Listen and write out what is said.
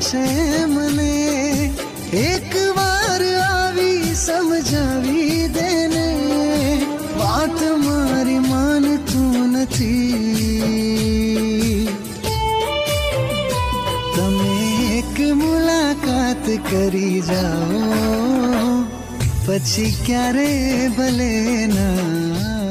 છે મને, એક વાર આવી સમજાવી દેને, વાત મારી માનતું નથી. તમે એક મુલાકાત કરી જાઓ, પછી ક્યારે ભલે ના